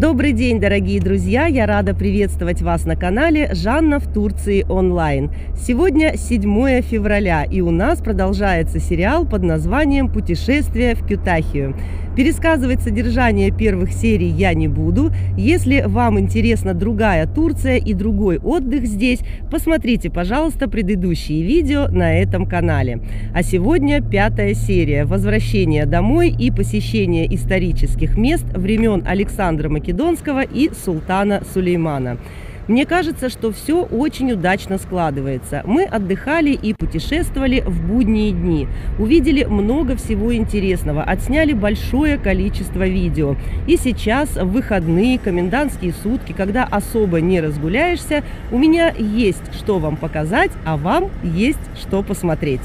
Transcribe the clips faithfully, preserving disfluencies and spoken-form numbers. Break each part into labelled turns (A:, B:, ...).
A: Добрый день, дорогие друзья! Я рада приветствовать вас на канале Жанна в Турции онлайн. Сегодня седьмое февраля, и у нас продолжается сериал под названием «Путешествие в Кютахию». Пересказывать содержание первых серий я не буду. Если вам интересна другая Турция и другой отдых здесь, посмотрите, пожалуйста, предыдущие видео на этом канале. А сегодня пятая серия «Возвращение домой и посещение исторических мест времен Александра Македонского и султана Сулеймана». Мне кажется, что все очень удачно складывается. Мы отдыхали и путешествовали в будние дни. Увидели много всего интересного, отсняли большое количество видео. И сейчас, в выходные, комендантские сутки, когда особо не разгуляешься, у меня есть что вам показать, а вам есть что посмотреть.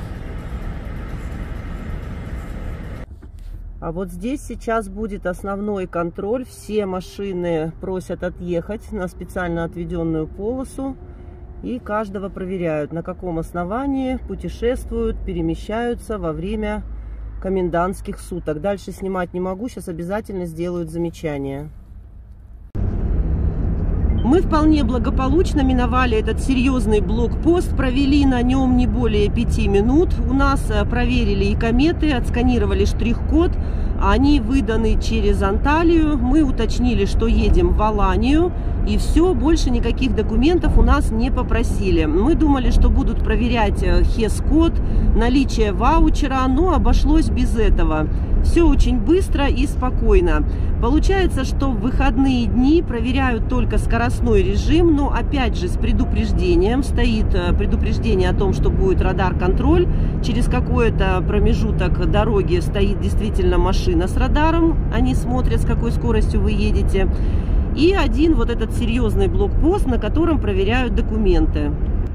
A: А вот здесь сейчас будет основной контроль. Все машины просят отъехать на специально отведенную полосу. И каждого проверяют, на каком основании путешествуют, перемещаются во время комендантских суток. Дальше снимать не могу, сейчас обязательно сделают замечание. Мы вполне благополучно миновали этот серьезный блокпост, провели на нем не более пяти минут. У нас проверили и кометы, отсканировали штрих-код. Они выданы через Анталию. Мы уточнили, что едем в Аланию. И все, больше никаких документов у нас не попросили. Мы думали, что будут проверять хес-код, наличие ваучера, но обошлось без этого. Все очень быстро и спокойно. Получается, что в выходные дни проверяют только скоростной режим, но опять же с предупреждением. Стоит предупреждение о том, что будет радар-контроль. Через какой-то промежуток дороги стоит действительно машина с радаром. Они смотрят, с какой скоростью вы едете. И один вот этот серьезный блокпост, на котором проверяют документы.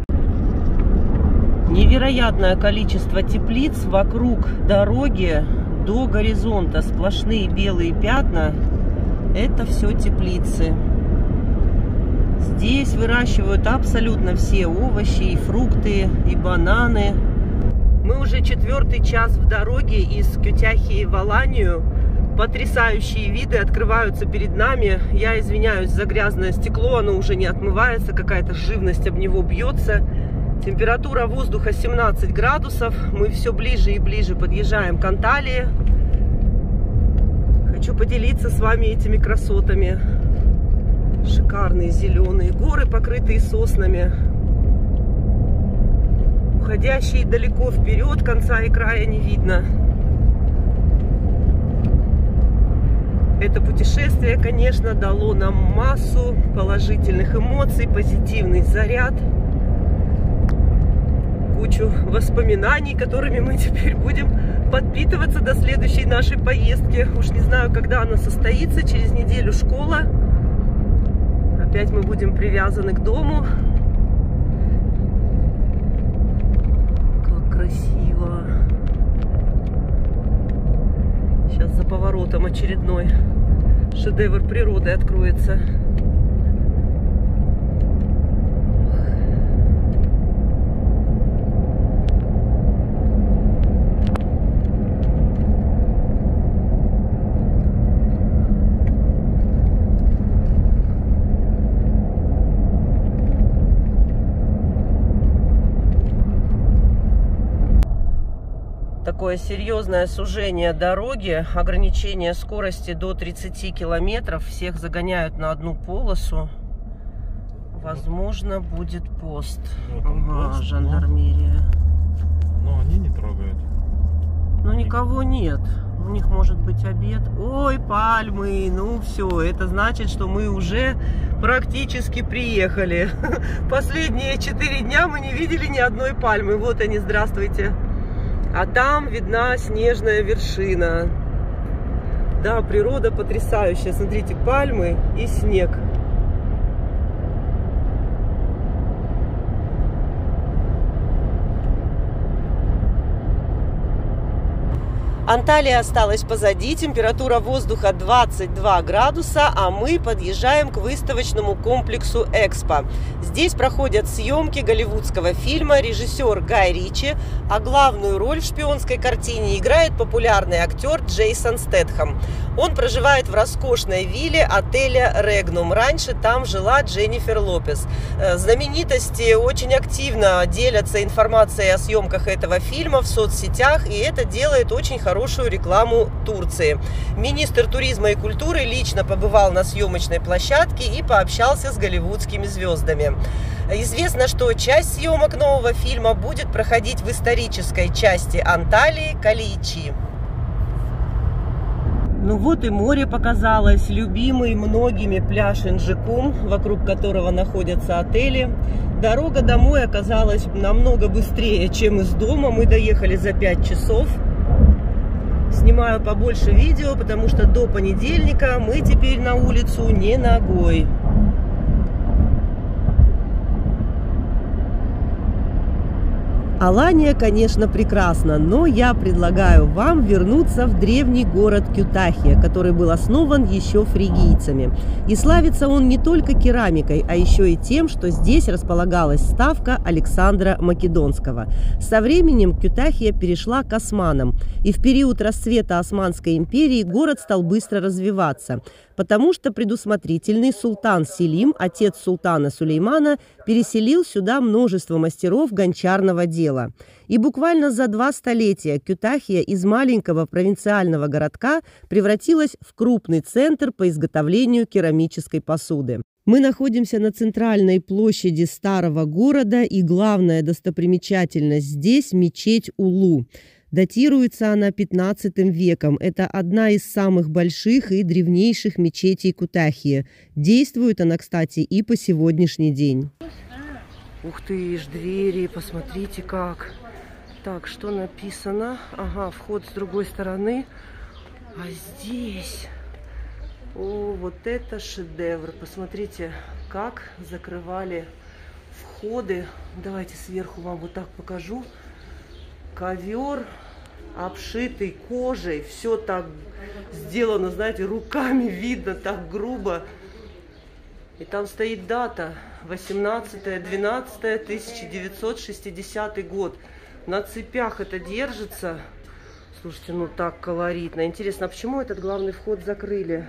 A: Невероятное количество теплиц вокруг дороги до горизонта. Сплошные белые пятна. Это все теплицы. Здесь выращивают абсолютно все овощи, и фрукты, и бананы. Мы уже четвертый час в дороге из Кютахии в Аланию. Потрясающие виды открываются перед нами. Я извиняюсь за грязное стекло, оно уже не отмывается, какая-то живность об него бьется. Температура воздуха семнадцать градусов. Мы все ближе и ближе подъезжаем к Анталии. Хочу поделиться с вами этими красотами. Шикарные зеленые горы, покрытые соснами. Уходящие далеко вперед, конца и края не видно. Это путешествие, конечно, дало нам массу положительных эмоций, позитивный заряд, кучу воспоминаний, которыми мы теперь будем подпитываться до следующей нашей поездки. Уж не знаю, когда она состоится, через неделю школа. Опять мы будем привязаны к дому. Как красиво. Сейчас за поворотом очередной шедевр природы откроется. Такое серьезное сужение дороги, ограничение скорости до тридцати километров. Всех загоняют на одну полосу. Возможно, будет пост.
B: Вот
A: ага,
B: пост,
A: жандармерия.
B: Но, но они не трогают.
A: Но никого нет. У них может быть обед. Ой, пальмы. Ну все, это значит, что мы уже практически приехали. Последние четыре дня мы не видели ни одной пальмы. Вот они, здравствуйте. А там видна снежная вершина. Да, природа потрясающая. Смотрите, пальмы и снег. Анталия осталась позади, температура воздуха двадцать два градуса, а мы подъезжаем к выставочному комплексу «Экспо». Здесь проходят съемки голливудского фильма, режиссер Гай Ричи, а главную роль в шпионской картине играет популярный актер Джейсон Стэтхэм. Он проживает в роскошной вилле отеля «Регнум». Раньше там жила Дженнифер Лопес. Знаменитости очень активно делятся информацией о съемках этого фильма в соцсетях, и это делает очень хорошую хорошую рекламу Турции. Министр туризма и культуры лично побывал на съемочной площадке и пообщался с голливудскими звездами. Известно, что часть съемок нового фильма будет проходить в исторической части Анталии Калиичи. Ну вот и море показалось, любимый многими пляж Инджикум, вокруг которого находятся отели. Дорога домой оказалась намного быстрее, чем из дома. Мы доехали за пять часов. Снимаю побольше видео, потому что до понедельника мы теперь на улицу не ногой. Алания, конечно, прекрасна, но я предлагаю вам вернуться в древний город Кютахия, который был основан еще фригийцами. И славится он не только керамикой, а еще и тем, что здесь располагалась ставка Александра Македонского. Со временем Кютахия перешла к османам, и в период расцвета Османской империи город стал быстро развиваться, потому что предусмотрительный султан Селим, отец султана Сулеймана, переселил сюда множество мастеров гончарного дела. И буквально за два столетия Кютахия из маленького провинциального городка превратилась в крупный центр по изготовлению керамической посуды. Мы находимся на центральной площади старого города, и главная достопримечательность здесь – мечеть Улу. Датируется она пятнадцатым веком. Это одна из самых больших и древнейших мечетей Кютахии. Действует она, кстати, и по сегодняшний день. Ух ты ж, двери, посмотрите как. Так, что написано? Ага, вход с другой стороны. А здесь... О, вот это шедевр. Посмотрите, как закрывали входы. Давайте сверху вам вот так покажу. Ковер, обшитый кожей. Все так сделано, знаете, руками видно, так грубо. И там стоит дата восемнадцатое двенадцатое тысяча девятьсот шестидесятый год. На цепях это держится. Слушайте, ну так колоритно. Интересно, а почему этот главный вход закрыли?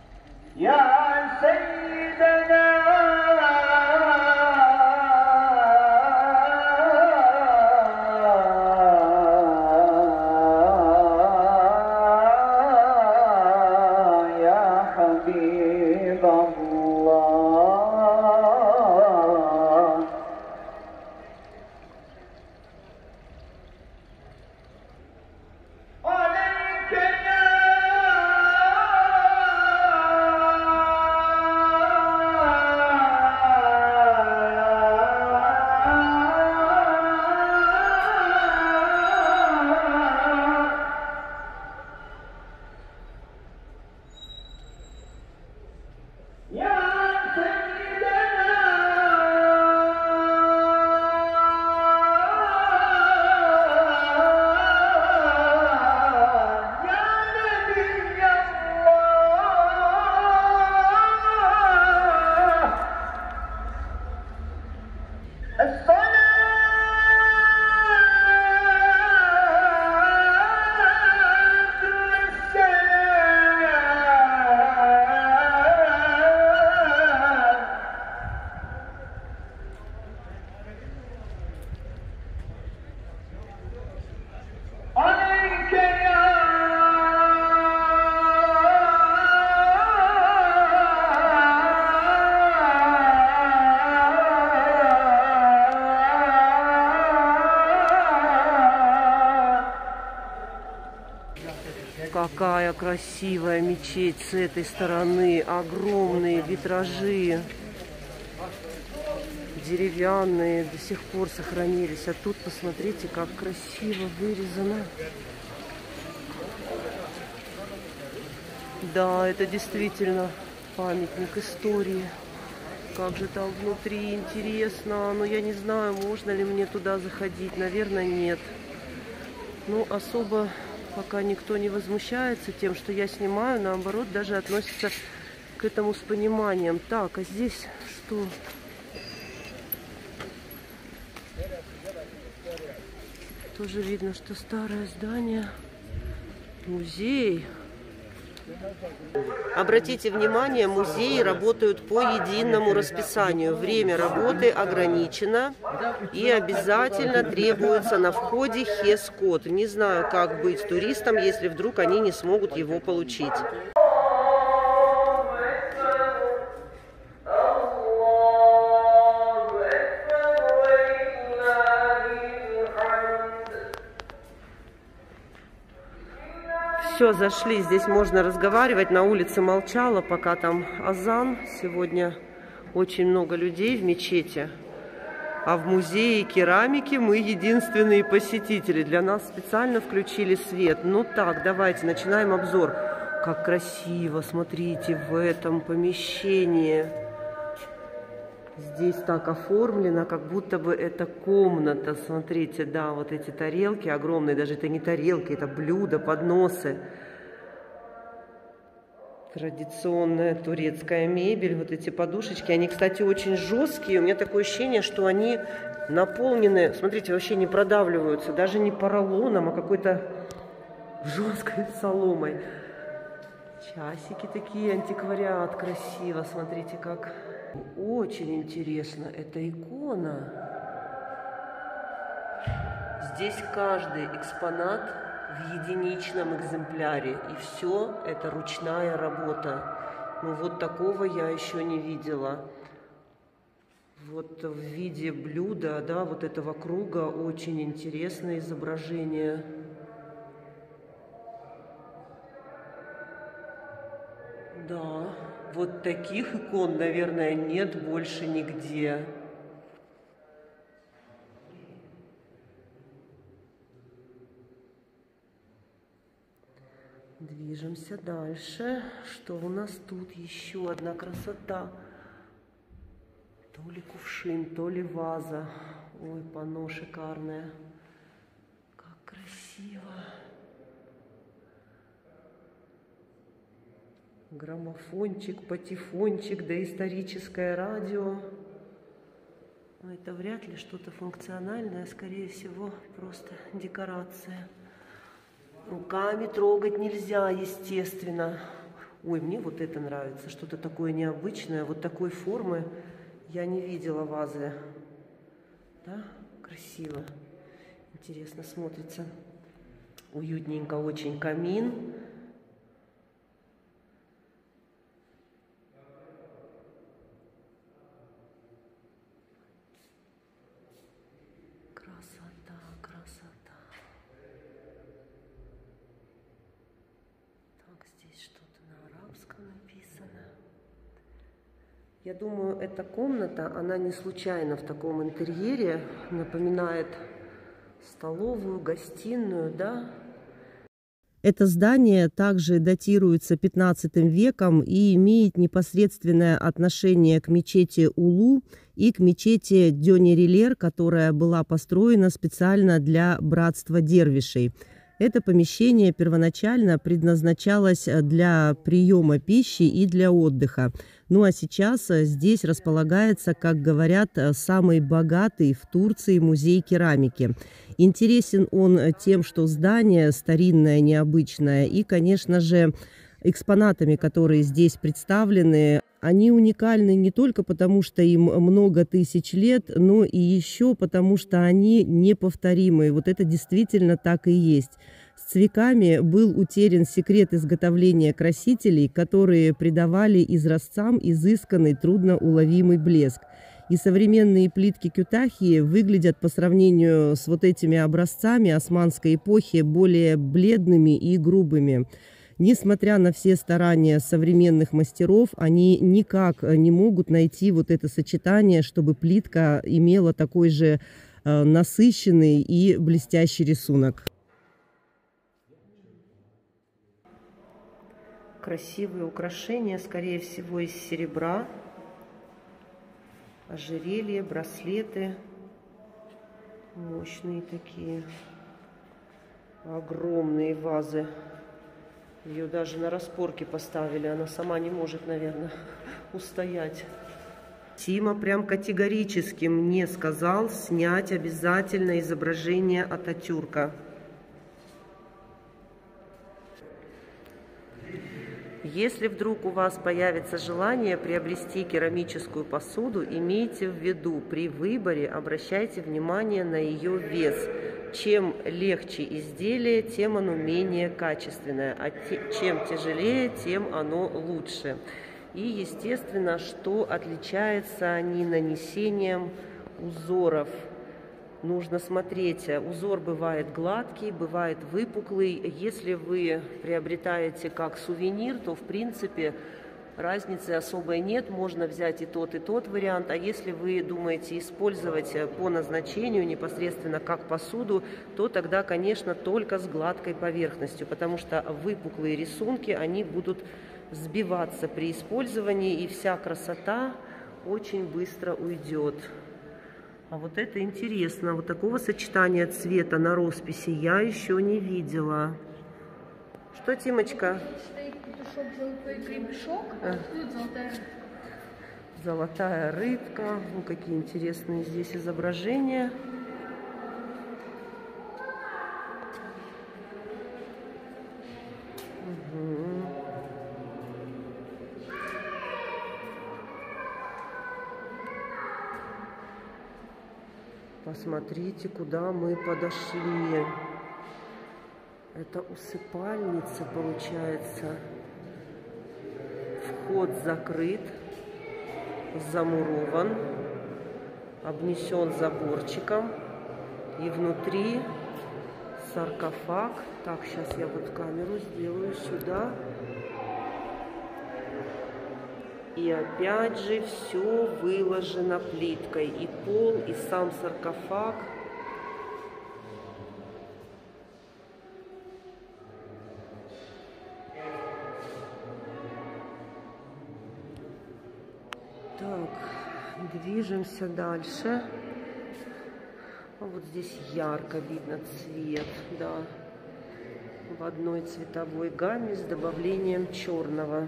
A: Какая красивая мечеть с этой стороны. Огромные витражи. Деревянные, до сих пор сохранились. А тут посмотрите, как красиво вырезано. Да, это действительно памятник истории. Как же там внутри интересно. Но я не знаю, можно ли мне туда заходить. Наверное, нет. Ну, особо Пока никто не возмущается тем, что я снимаю, наоборот, даже относится к этому с пониманием. Так, а здесь что? Тоже видно, что старое здание, музей. Обратите внимание, музеи работают по единому расписанию. Время работы ограничено и обязательно требуется на входе ХЕС-код. Не знаю, как быть туристам, если вдруг они не смогут его получить. Все, зашли, здесь можно разговаривать, на улице молчала, пока там азан. Сегодня очень много людей в мечети, а в музее керамики мы единственные посетители. Для нас специально включили свет. Ну так, давайте, начинаем обзор. Как красиво, смотрите, в этом помещении. Здесь так оформлено, как будто бы это комната. Смотрите, да, вот эти тарелки огромные, даже это не тарелки, это блюда, подносы. Традиционная турецкая мебель, вот эти подушечки, они, кстати, очень жесткие. У меня такое ощущение, что они наполнены, смотрите, вообще не продавливаются, даже не поролоном, а какой-то жесткой соломой. Часики такие, антиквариат, красиво, смотрите как. Очень интересно, это икона. Здесь каждый экспонат в единичном экземпляре, и все это ручная работа. Ну вот такого я еще не видела. Вот в виде блюда, да, вот этого круга очень интересное изображение. Да, вот таких икон, наверное, нет больше нигде. Движемся дальше. Что у нас тут? Еще одна красота. То ли кувшин, то ли ваза. Ой, панно шикарное. Как красиво. Граммофончик, патефончик, доисторическое радио. Но это вряд ли что-то функциональное, скорее всего, просто декорация. Руками трогать нельзя, естественно. Ой, мне вот это нравится, что-то такое необычное. Вот такой формы я не видела вазы. Да, красиво. Интересно смотрится. Уютненько очень камин. Красота, красота. Так, здесь что-то на арабском написано. Я думаю, эта комната, она не случайно в таком интерьере, напоминает столовую, гостиную, да? Это здание также датируется пятнадцатым веком и имеет непосредственное отношение к мечети Улу и к мечети Дёнерилер, которая была построена специально для братства дервишей. Это помещение первоначально предназначалось для приема пищи и для отдыха. Ну а сейчас здесь располагается, как говорят, самый богатый в Турции музей керамики. Интересен он тем, что здание старинное, необычное, и, конечно же, экспонатами, которые здесь представлены, они уникальны не только потому, что им много тысяч лет, но и еще потому, что они неповторимые. Вот это действительно так и есть. С веками был утерян секрет изготовления красителей, которые придавали изразцам изысканный, трудноуловимый блеск. И современные плитки Кютахии выглядят по сравнению с вот этими образцами османской эпохи более бледными и грубыми. Несмотря на все старания современных мастеров, они никак не могут найти вот это сочетание, чтобы плитка имела такой же э, насыщенный и блестящий рисунок. Красивые украшения, скорее всего, из серебра. Ожерелья, браслеты. Мощные такие. Огромные вазы. Ее даже на распорке поставили. Она сама не может, наверное, устоять. Тима прям категорически мне сказал снять обязательно изображение Ататюрка. Если вдруг у вас появится желание приобрести керамическую посуду, имейте в виду, при выборе обращайте внимание на ее вес. Чем легче изделие, тем оно менее качественное, а те, чем тяжелее, тем оно лучше. И, естественно, что отличается они нанесением узоров. Нужно смотреть, узор бывает гладкий, бывает выпуклый. Если вы приобретаете как сувенир, то, в принципе, разницы особой нет. Можно взять и тот, и тот вариант. А если вы думаете использовать по назначению, непосредственно как посуду, то тогда, конечно, только с гладкой поверхностью, потому что выпуклые рисунки, они будут сбиваться при использовании, и вся красота очень быстро уйдет. А вот это интересно. Вот такого сочетания цвета на росписи я еще не видела. Что, Тимочка?
C: Стоит петушок, золотой гребешок, а тут золотая рыбка.
A: Золотая рыбка. Ну, какие интересные здесь изображения. Угу. Посмотрите, куда мы подошли. Это усыпальница, получается. Вход закрыт, замурован, обнесен заборчиком. И внутри саркофаг. Так, сейчас я вот камеру сделаю сюда. И опять же все выложено плиткой. И пол, и сам саркофаг. Так, движемся дальше. А вот здесь ярко видно цвет, да. В одной цветовой гамме с добавлением черного.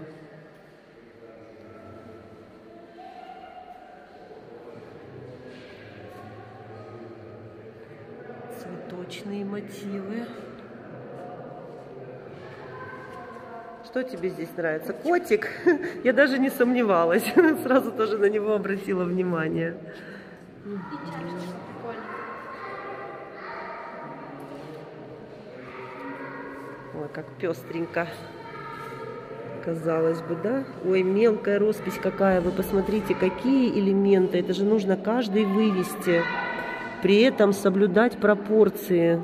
A: Цветочные мотивы. Что тебе здесь нравится? Котик? Я даже не сомневалась. Сразу тоже на него обратила внимание.
C: И чашечка прикольная.
A: Ой, как пестренько. Казалось бы, да? Ой, мелкая роспись какая. Вы посмотрите, какие элементы. Это же нужно каждый вывести. При этом соблюдать пропорции.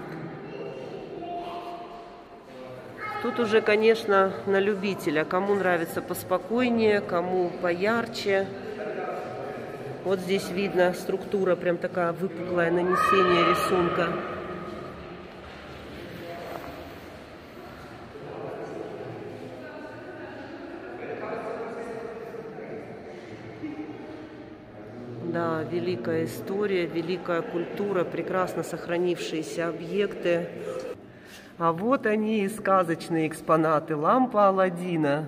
A: Тут уже, конечно, на любителя. Кому нравится поспокойнее, кому поярче. Вот здесь видно структура, прям такая выпуклая, нанесение рисунка. Да, великая история, великая культура, прекрасно сохранившиеся объекты. А вот они и сказочные экспонаты. Лампа Аладдина.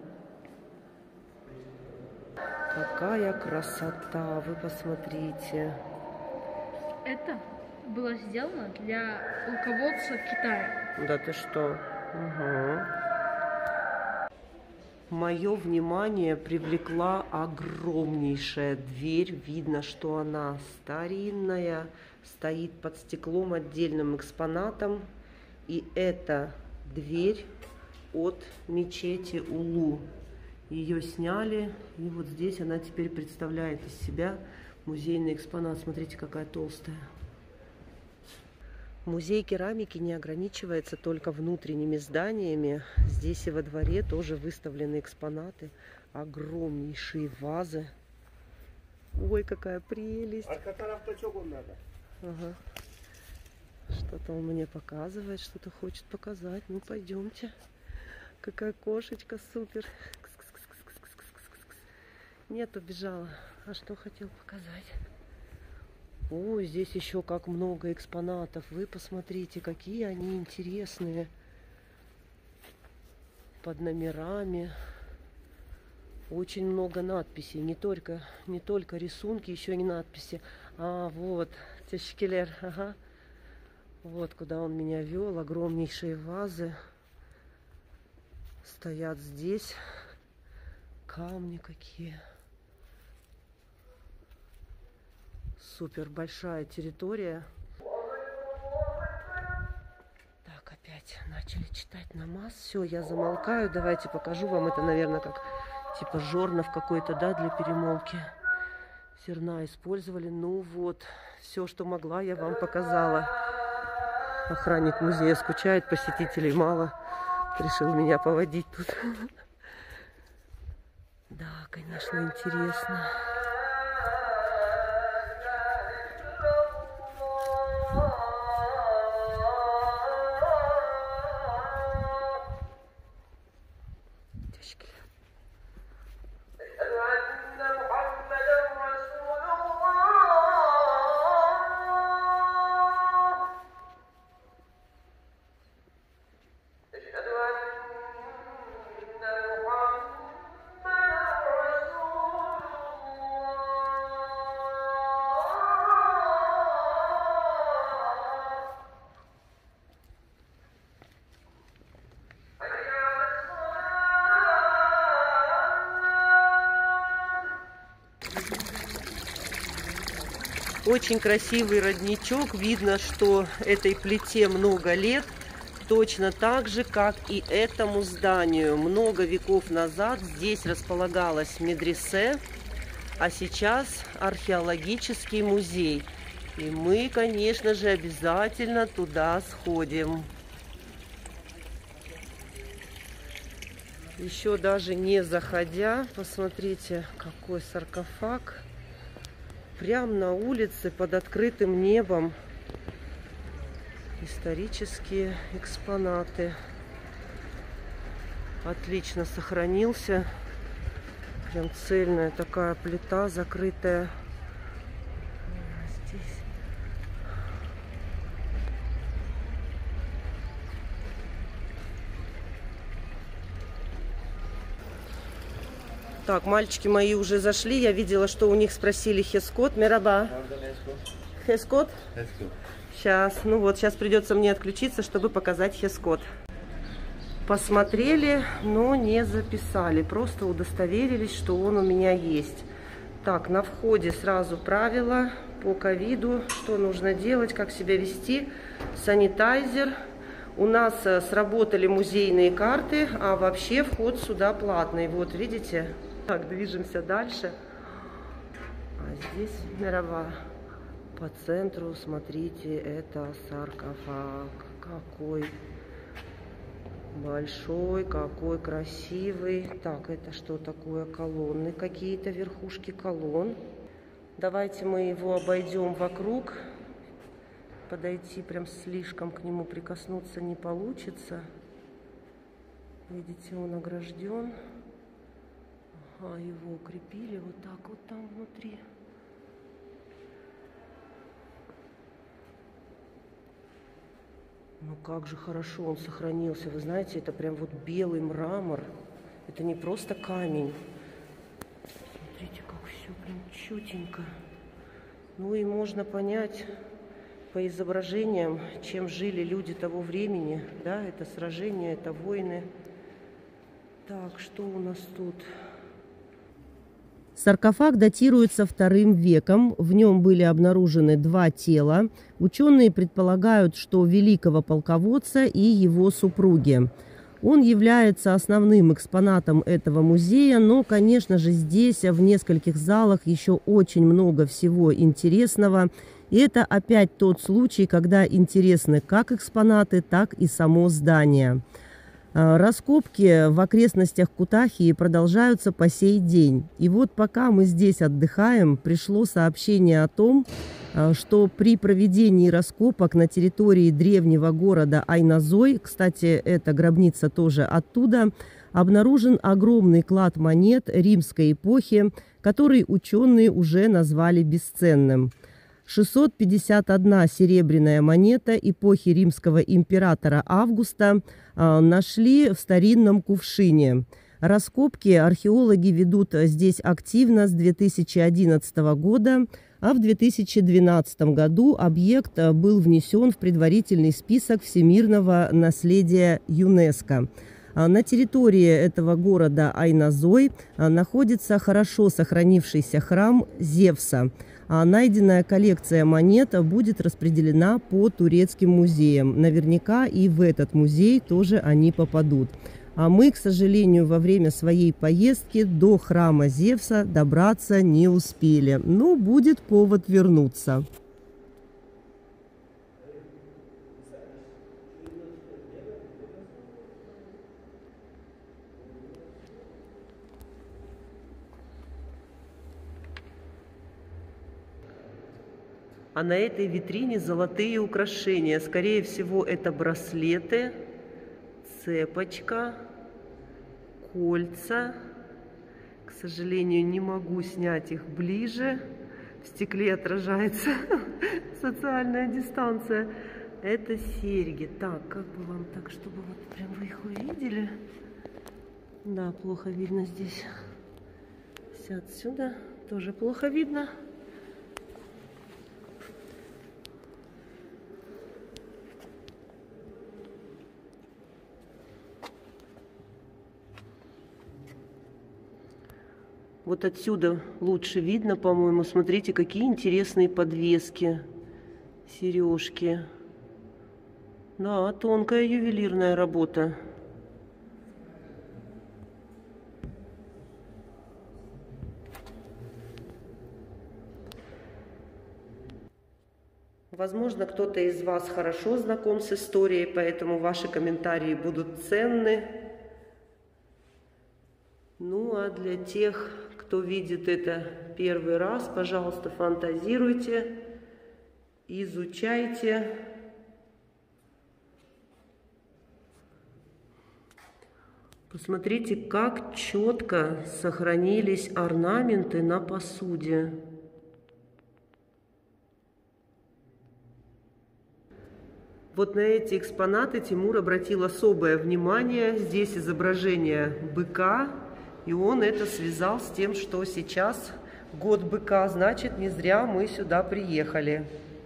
A: Какая красота, вы посмотрите.
C: Это было сделано для полководца Китая.
A: Да ты что? Угу. Мое внимание привлекла огромнейшая дверь. Видно, что она старинная, стоит под стеклом отдельным экспонатом. И это дверь от мечети Улу. Ее сняли, и вот здесь она теперь представляет из себя музейный экспонат. Смотрите, какая толстая. Музей керамики не ограничивается только внутренними зданиями. Здесь и во дворе тоже выставлены экспонаты. Огромнейшие вазы. Ой, какая прелесть. Ага. Что-то он мне показывает, что-то хочет показать. Ну, пойдемте. Какая кошечка, супер. Нет, убежала. А что хотел показать? О, здесь еще как много экспонатов. Вы посмотрите, какие они интересные. Под номерами. Очень много надписей. Не только, не только рисунки, еще и надписи. А, вот, Тешкелер, ага. Вот куда он меня вел. Огромнейшие вазы стоят здесь. Камни какие. Супер большая территория. Так, опять начали читать намаз. Все, я замолкаю. Давайте покажу вам. Это, наверное, как типа жорнов какой-то, да, для перемолки зерна использовали. Ну вот, все, что могла, я вам показала. Охранник музея скучает, посетителей мало. Решил меня поводить тут. Да, конечно, интересно. Очень красивый родничок. Видно, что этой плите много лет. Точно так же, как и этому зданию. Много веков назад здесь располагалась медресе, а сейчас археологический музей. И мы, конечно же, обязательно туда сходим. Еще даже не заходя, посмотрите, какой саркофаг. Прямо на улице, под открытым небом. Исторические экспонаты. Отлично сохранился. Прям цельная такая плита, закрытая. Здесь. Так, мальчики мои уже зашли. Я видела, что у них спросили хескот. Мераба. Хескот? Сейчас. Ну вот, сейчас придется мне отключиться, чтобы показать хескот. Посмотрели, но не записали. Просто удостоверились, что он у меня есть. Так, на входе сразу правила по ковиду. Что нужно делать, как себя вести. Санитайзер. У нас сработали музейные карты, а вообще вход сюда платный. Вот, видите? Так, движемся дальше. А здесь мировая. По центру, смотрите, это саркофаг. Какой большой, какой красивый. Так, это что такое? Колонны какие-то, верхушки колонн. Давайте мы его обойдем вокруг. Подойти прям слишком к нему прикоснуться не получится. Видите, он огражден. Ага, его укрепили вот так вот там внутри. Ну как же хорошо он сохранился. Вы знаете, это прям вот белый мрамор. Это не просто камень. Смотрите, как все прям чётенько. Ну и можно понять по изображениям, чем жили люди того времени. Да, это сражения, это войны. Так, что у нас тут? Саркофаг датируется вторым веком. В нем были обнаружены два тела. Ученые предполагают, что великого полководца и его супруги. Он является основным экспонатом этого музея, но, конечно же, здесь в нескольких залах еще очень много всего интересного. И это опять тот случай, когда интересны как экспонаты, так и само здание. Раскопки в окрестностях Кутахии продолжаются по сей день. И вот пока мы здесь отдыхаем, пришло сообщение о том, что при проведении раскопок на территории древнего города Айназой, кстати, эта гробница тоже оттуда, обнаружен огромный клад монет римской эпохи, который ученые уже назвали бесценным. шестьсот пятьдесят одна серебряная монета эпохи римского императора Августа нашли в старинном кувшине. Раскопки археологи ведут здесь активно с две тысячи одиннадцатого года, а в две тысячи двенадцатом году объект был внесен в предварительный список всемирного наследия ЮНЕСКО. На территории этого города Айназой находится хорошо сохранившийся храм Зевса. Найденная коллекция монет будет распределена по турецким музеям. Наверняка и в этот музей тоже они попадут. А мы, к сожалению, во время своей поездки до храма Зевса добраться не успели. Но будет повод вернуться. А на этой витрине золотые украшения. Скорее всего, это браслеты, цепочка, кольца. К сожалению, не могу снять их ближе. В стекле отражается социальная дистанция. Это серьги. Так, как бы вам так, чтобы вот прям вы их увидели? Да, плохо видно здесь. Все отсюда тоже плохо видно. Вот отсюда лучше видно, по-моему. Смотрите, какие интересные подвески, сережки. Да, тонкая ювелирная работа. Возможно, кто-то из вас хорошо знаком с историей, поэтому ваши комментарии будут ценны. Ну, а для тех, кто видит это первый раз, пожалуйста, фантазируйте, изучайте. Посмотрите, как четко сохранились орнаменты на посуде. Вот на эти экспонаты Тимур обратил особое внимание. Здесь изображение быка. И он это связал с тем, что сейчас год быка, значит, не зря мы сюда приехали.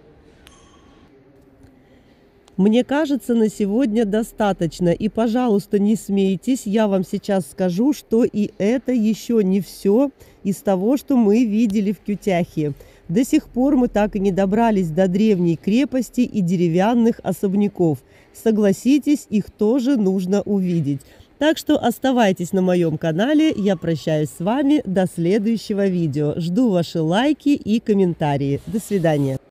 A: Мне кажется, на сегодня достаточно. И, пожалуйста, не смейтесь, я вам сейчас скажу, что и это еще не все из того, что мы видели в Кютяхе. До сих пор мы так и не добрались до древней крепости и деревянных особняков. Согласитесь, их тоже нужно увидеть. Так что оставайтесь на моем канале, я прощаюсь с вами до следующего видео. Жду ваши лайки и комментарии. До свидания.